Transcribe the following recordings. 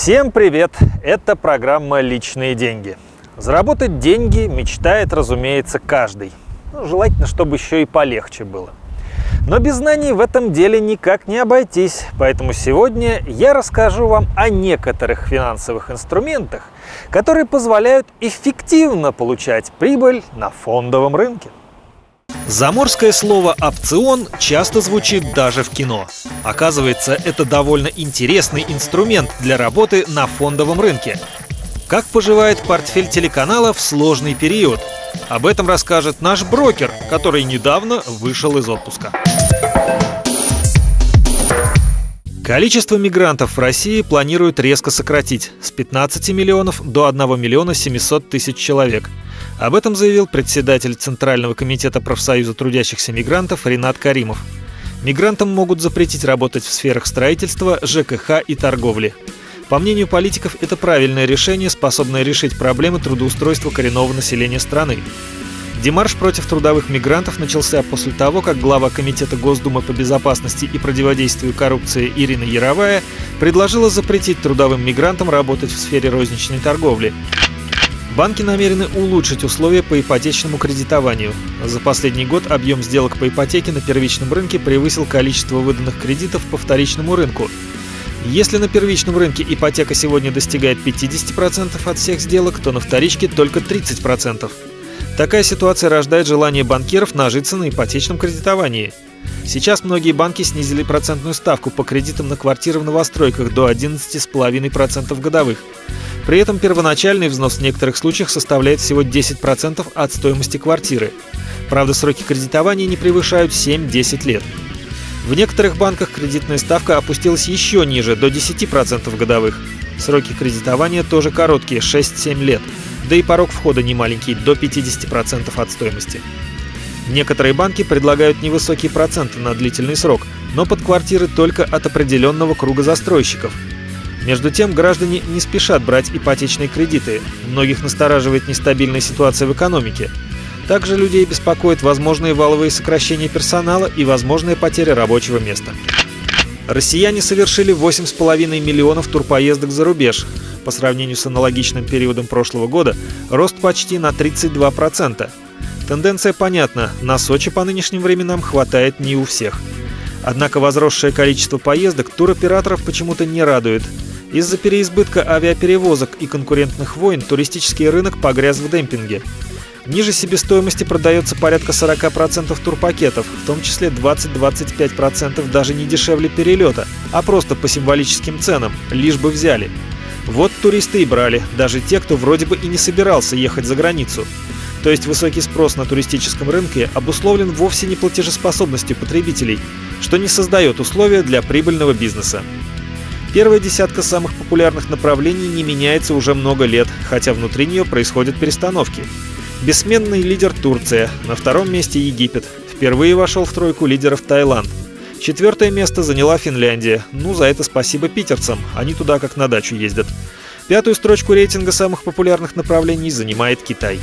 Всем привет! Это программа «Личные деньги». Заработать деньги мечтает, разумеется, каждый. Желательно, чтобы еще и полегче было. Но без знаний в этом деле никак не обойтись. Поэтому сегодня я расскажу вам о некоторых финансовых инструментах, которые позволяют эффективно получать прибыль на фондовом рынке. Заморское слово «опцион» часто звучит даже в кино. Оказывается, это довольно интересный инструмент для работы на фондовом рынке. Как поживает портфель телеканала в сложный период? Об этом расскажет наш брокер, который недавно вышел из отпуска. Количество мигрантов в России планируют резко сократить с 15 миллионов до 1 миллиона 700 тысяч человек. Об этом заявил председатель Центрального комитета профсоюза трудящихся мигрантов Ринат Каримов. Мигрантам могут запретить работать в сферах строительства, ЖКХ и торговли. По мнению политиков, это правильное решение, способное решить проблемы трудоустройства коренного населения страны. Демарш против трудовых мигрантов начался после того, как глава Комитета Госдумы по безопасности и противодействию коррупции Ирина Яровая предложила запретить трудовым мигрантам работать в сфере розничной торговли. Банки намерены улучшить условия по ипотечному кредитованию. За последний год объем сделок по ипотеке на первичном рынке превысил количество выданных кредитов по вторичному рынку. Если на первичном рынке ипотека сегодня достигает 50% от всех сделок, то на вторичке только 30%. Такая ситуация рождает желание банкиров нажиться на ипотечном кредитовании. Сейчас многие банки снизили процентную ставку по кредитам на квартиры в новостройках до 11,5% годовых. При этом первоначальный взнос в некоторых случаях составляет всего 10% от стоимости квартиры. Правда, сроки кредитования не превышают 7-10 лет. В некоторых банках кредитная ставка опустилась еще ниже, до 10% годовых. Сроки кредитования тоже короткие, 6-7 лет. Да и порог входа немаленький, до 50% от стоимости. Некоторые банки предлагают невысокие проценты на длительный срок, но под квартиры только от определенного круга застройщиков. Между тем, граждане не спешат брать ипотечные кредиты. Многих настораживает нестабильная ситуация в экономике. Также людей беспокоят возможные валовые сокращения персонала и возможная потеря рабочего места. Россияне совершили 8,5 миллионов турпоездок за рубеж. По сравнению с аналогичным периодом прошлого года, рост почти на 32%. Тенденция понятна, на Сочи по нынешним временам хватает не у всех. Однако возросшее количество поездок туроператоров почему-то не радует. Из-за переизбытка авиаперевозок и конкурентных войн туристический рынок погряз в демпинге. Ниже себестоимости продается порядка 40% турпакетов, в том числе 20-25% даже не дешевле перелета, а просто по символическим ценам, лишь бы взяли. Вот туристы и брали, даже те, кто вроде бы и не собирался ехать за границу. То есть высокий спрос на туристическом рынке обусловлен вовсе не платежеспособностью потребителей, что не создает условия для прибыльного бизнеса. Первая десятка самых популярных направлений не меняется уже много лет, хотя внутри нее происходят перестановки. Бессменный лидер Турция, на втором месте Египет, впервые вошел в тройку лидеров Таиланд. 4-е место заняла Финляндия, за это спасибо питерцам, они туда как на дачу ездят. 5-ю строчку рейтинга самых популярных направлений занимает Китай.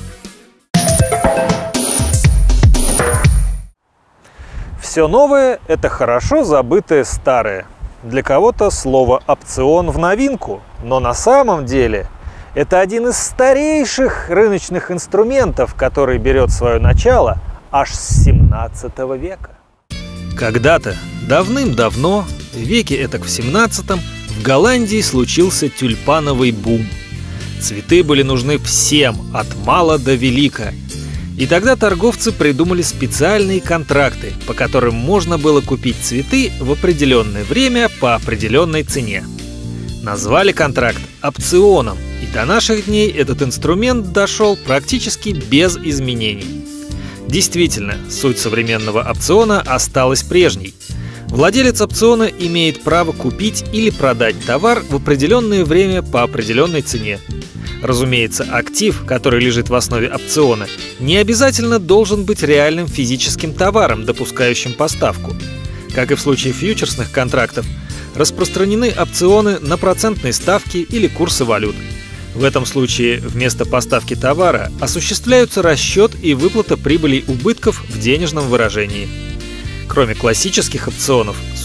Все новое – это хорошо забытое старое. Для кого-то слово «опцион» в новинку, но на самом деле это один из старейших рыночных инструментов, который берет свое начало аж с 17 века. Когда-то, давным-давно, в веке этак в 17-м, в Голландии случился тюльпановый бум. Цветы были нужны всем, от мала до велика. И тогда торговцы придумали специальные контракты, по которым можно было купить цветы в определенное время по определенной цене. Назвали контракт опционом, и до наших дней этот инструмент дошел практически без изменений. Действительно, суть современного опциона осталась прежней. Владелец опциона имеет право купить или продать товар в определенное время по определенной цене. Разумеется, актив, который лежит в основе опциона, не обязательно должен быть реальным физическим товаром, допускающим поставку. Как и в случае фьючерсных контрактов, распространены опционы на процентные ставки или курсы валют. В этом случае вместо поставки товара осуществляются расчет и выплата прибылей и убытков в денежном выражении. Кроме классических опционов,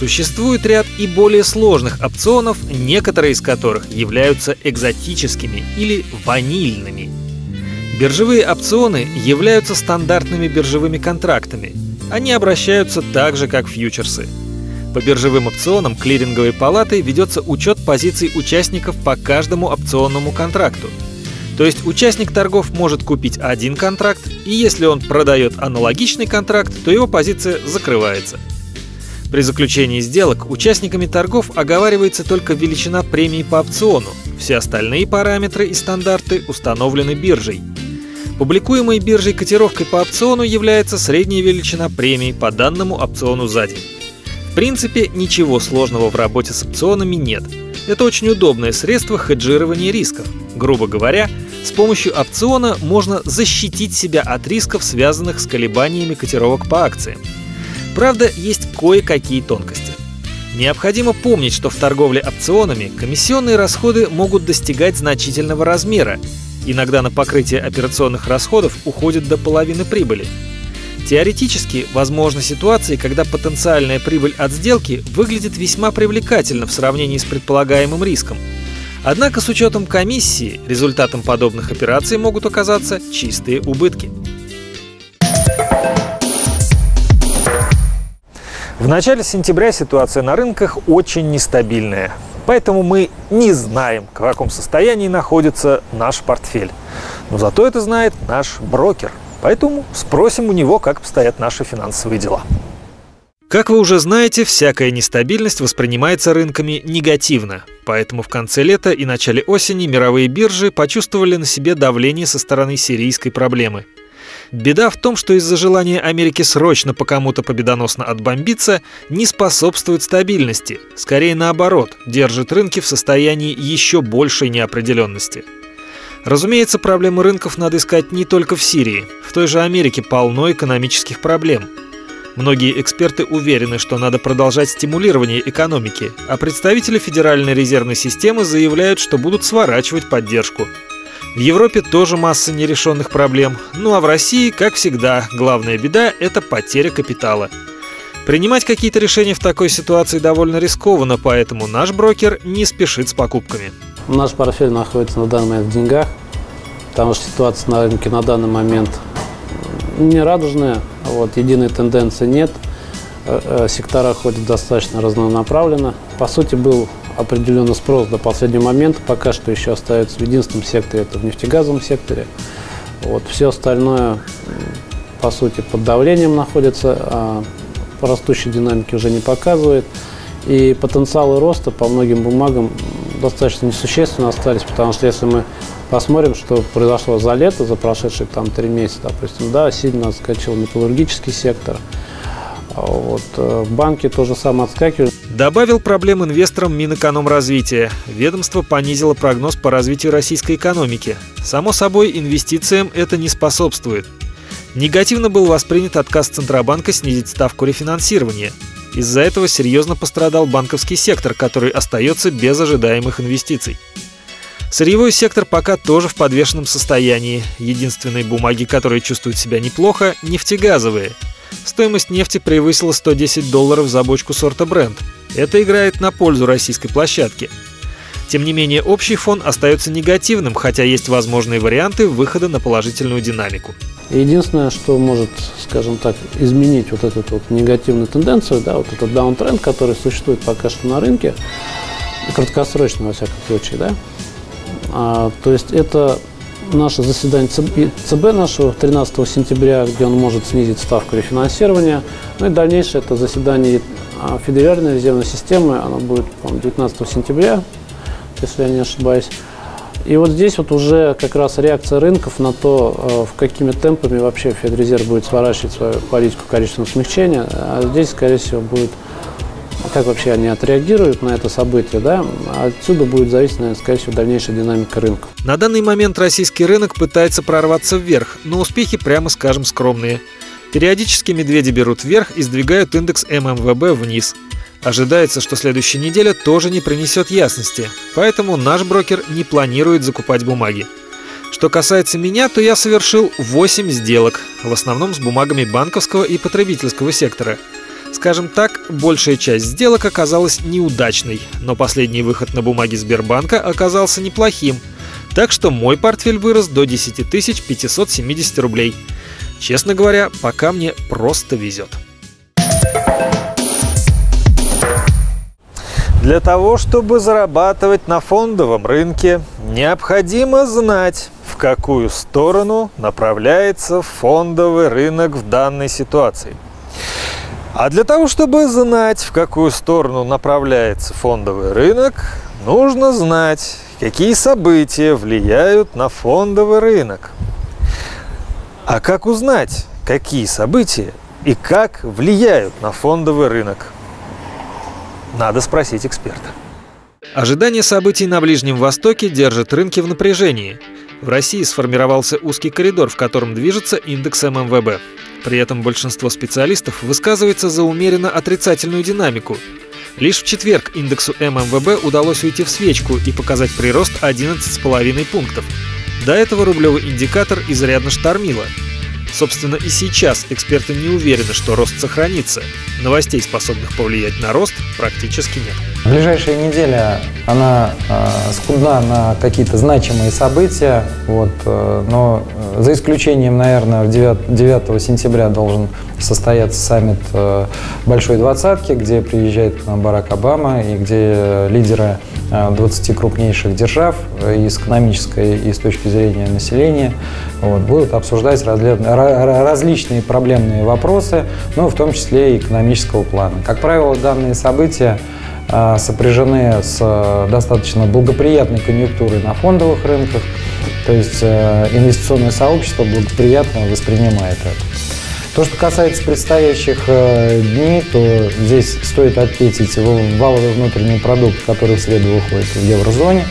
Существует ряд и более сложных опционов, некоторые из которых являются экзотическими или ванильными. Биржевые опционы являются стандартными биржевыми контрактами. Они обращаются так же, как фьючерсы. По биржевым опционам клиринговой палатой ведется учет позиций участников по каждому опционному контракту. То есть участник торгов может купить один контракт, и если он продает аналогичный контракт, то его позиция закрывается. При заключении сделок участниками торгов оговаривается только величина премии по опциону. Все остальные параметры и стандарты установлены биржей. Публикуемой биржей котировкой по опциону является средняя величина премии по данному опциону за день. В принципе, ничего сложного в работе с опционами нет. Это очень удобное средство хеджирования рисков. Грубо говоря, с помощью опциона можно защитить себя от рисков, связанных с колебаниями котировок по акциям. Правда, есть кое-какие тонкости. Необходимо помнить, что в торговле опционами комиссионные расходы могут достигать значительного размера. Иногда на покрытие операционных расходов уходит до половины прибыли. Теоретически, возможны ситуации, когда потенциальная прибыль от сделки выглядит весьма привлекательно в сравнении с предполагаемым риском. Однако с учетом комиссии результатом подобных операций могут оказаться чистые убытки. В начале сентября ситуация на рынках очень нестабильная. Поэтому мы не знаем, в каком состоянии находится наш портфель. Но зато это знает наш брокер. Поэтому спросим у него, как обстоят наши финансовые дела. Как вы уже знаете, всякая нестабильность воспринимается рынками негативно. Поэтому в конце лета и начале осени мировые биржи почувствовали на себе давление со стороны сирийской проблемы. Беда в том, что из-за желания Америки срочно по кому-то победоносно отбомбиться не способствует стабильности, скорее наоборот, держит рынки в состоянии еще большей неопределенности. Разумеется, проблемы рынков надо искать не только в Сирии. В той же Америке полно экономических проблем. Многие эксперты уверены, что надо продолжать стимулирование экономики, а представители Федеральной резервной системы заявляют, что будут сворачивать поддержку. В Европе тоже масса нерешенных проблем, ну а в России, как всегда, главная беда – это потеря капитала. Принимать какие-то решения в такой ситуации довольно рискованно, поэтому наш брокер не спешит с покупками. Наш портфель находится на данный момент в деньгах, потому что ситуация на рынке на данный момент не радужная, единой тенденции нет, сектора ходят достаточно разнонаправленно. По сути, был определенный спрос до последнего момента, пока что еще остается в единственном секторе, это в нефтегазовом секторе. Все остальное, по сути, под давлением находится, а растущей динамики уже не показывает. И потенциалы роста по многим бумагам достаточно несущественно остались, потому что если мы посмотрим, что произошло за лето, за прошедшие 3 месяца, допустим, сильно отскочил металлургический сектор, банки тоже самое отскакивают. Добавил проблем инвесторам Минэкономразвития. Ведомство понизило прогноз по развитию российской экономики. Само собой, инвестициям это не способствует. Негативно был воспринят отказ Центробанка снизить ставку рефинансирования. Из-за этого серьезно пострадал банковский сектор, который остается без ожидаемых инвестиций. Сырьевой сектор пока тоже в подвешенном состоянии. Единственные бумаги, которые чувствуют себя неплохо – нефтегазовые. Стоимость нефти превысила $110 за бочку сорта Brent. Это играет на пользу российской площадки. Тем не менее, общий фон остается негативным, хотя есть возможные варианты выхода на положительную динамику. Единственное, что может, скажем так, изменить эту негативную тенденцию, этот даунтренд, который существует пока что на рынке, краткосрочно, во всяком случае, то есть это наше заседание ЦБ нашего 13 сентября, где он может снизить ставку рефинансирования. Ну и дальнейшее это заседание Федеральной резервной системы, оно будет, по-моему, 19 сентября, если я не ошибаюсь. И здесь уже как раз реакция рынков на то, в какими темпами вообще Федрезерв будет сворачивать свою политику количественного смягчения. А здесь, скорее всего, будет, как вообще они отреагируют на это событие, отсюда будет зависеть, наверное, скорее всего, дальнейшая динамика рынка. На данный момент российский рынок пытается прорваться вверх, но успехи, прямо скажем, скромные. Периодически медведи берут вверх и сдвигают индекс ММВБ вниз. Ожидается, что следующая неделя тоже не принесет ясности, поэтому наш брокер не планирует закупать бумаги. Что касается меня, то я совершил 8 сделок, в основном с бумагами банковского и потребительского сектора. Скажем так, большая часть сделок оказалась неудачной, но последний выход на бумаги Сбербанка оказался неплохим. Так что мой портфель вырос до 10 570 рублей. Честно говоря, пока мне просто везет. Для того, чтобы зарабатывать на фондовом рынке, необходимо знать, в какую сторону направляется фондовый рынок в данной ситуации. А для того, чтобы знать, в какую сторону направляется фондовый рынок, нужно знать, какие события влияют на фондовый рынок. А как узнать, какие события и как влияют на фондовый рынок? Надо спросить эксперта. Ожидание событий на Ближнем Востоке держит рынки в напряжении. В России сформировался узкий коридор, в котором движется индекс ММВБ. При этом большинство специалистов высказывается за умеренно отрицательную динамику. Лишь в четверг индексу ММВБ удалось уйти в свечку и показать прирост 11,5 пунктов. До этого рублевый индикатор изрядно штормило. Собственно, и сейчас эксперты не уверены, что рост сохранится. Новостей, способных повлиять на рост, практически нет. Ближайшая неделя, она скудна на какие-то значимые события, но за исключением, наверное, 9 сентября должен состояться саммит Большой Двадцатки, где приезжает Барак Обама и где лидеры 20 крупнейших держав и с экономической, и с точки зрения населения будут обсуждать различные проблемные вопросы, в том числе и экономического плана. Как правило, данные события сопряжены с достаточно благоприятной конъюнктурой на фондовых рынках, то есть инвестиционное сообщество благоприятно воспринимает это. То, что касается предстоящих дней, то здесь стоит отметить валовый внутренний продукт, который в среду выходит в еврозоне.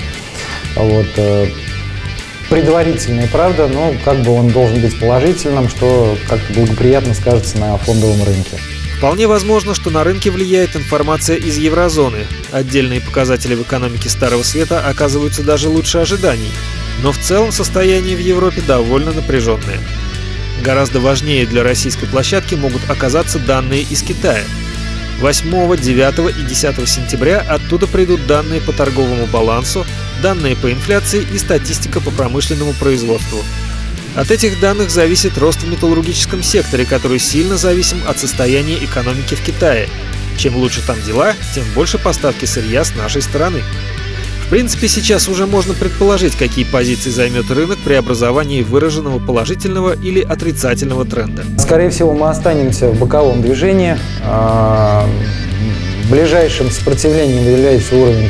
Предварительный, правда, но он должен быть положительным, что как-то благоприятно скажется на фондовом рынке. Вполне возможно, что на рынке влияет информация из еврозоны. Отдельные показатели в экономике Старого Света оказываются даже лучше ожиданий. Но в целом состояние в Европе довольно напряженное. Гораздо важнее для российской площадки могут оказаться данные из Китая. 8, 9 и 10 сентября оттуда придут данные по торговому балансу, данные по инфляции и статистика по промышленному производству. От этих данных зависит рост в металлургическом секторе, который сильно зависим от состояния экономики в Китае. Чем лучше там дела, тем больше поставки сырья с нашей стороны. В принципе, сейчас уже можно предположить, какие позиции займет рынок при образовании выраженного положительного или отрицательного тренда. Скорее всего, мы останемся в боковом движении. Ближайшим сопротивлением является уровень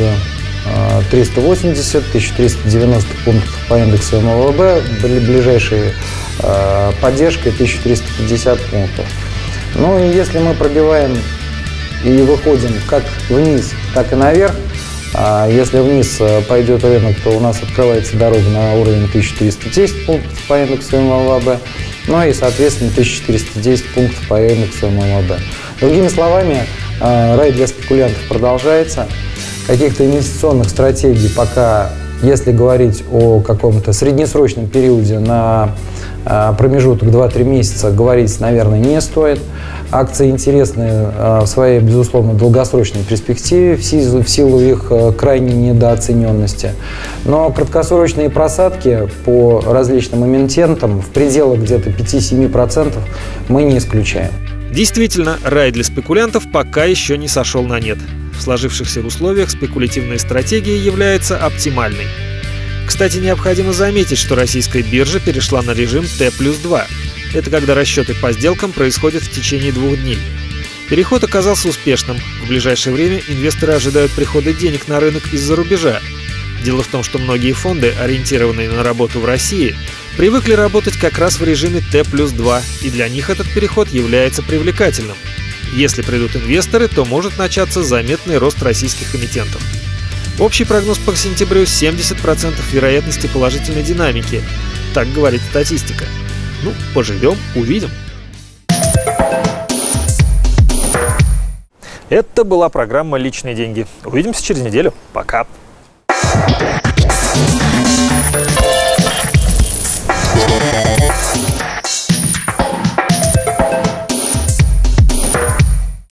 1380-1390 пунктов по индексу МВБ, ближайшей поддержкой 1350 пунктов. И если мы пробиваем и выходим как вниз, так и наверх, если вниз пойдет рынок, то у нас открывается дорога на уровень 1310 пунктов по индексу МВБ, и, соответственно, 1410 пунктов по индексу МВБ. Другими словами, рай для спекулянтов продолжается. Каких-то инвестиционных стратегий пока, если говорить о каком-то среднесрочном периоде на промежуток 2-3 месяца, говорить, наверное, не стоит. Акции интересны в своей, безусловно, долгосрочной перспективе в силу их крайней недооцененности. Но краткосрочные просадки по различным эмитентам в пределах где-то 5-7% мы не исключаем. Действительно, рай для спекулянтов пока еще не сошел на нет. В сложившихся условиях спекулятивная стратегия является оптимальной. Кстати, необходимо заметить, что российская биржа перешла на режим Т+2. Это когда расчеты по сделкам происходят в течение 2 дней. Переход оказался успешным. В ближайшее время инвесторы ожидают прихода денег на рынок из-за рубежа. Дело в том, что многие фонды, ориентированные на работу в России, привыкли работать как раз в режиме Т+2, и для них этот переход является привлекательным. Если придут инвесторы, то может начаться заметный рост российских эмитентов. Общий прогноз по сентябрю – 70% вероятности положительной динамики. Так говорит статистика. Поживем, увидим. Это была программа «Личные деньги». Увидимся через неделю. Пока. Yeah.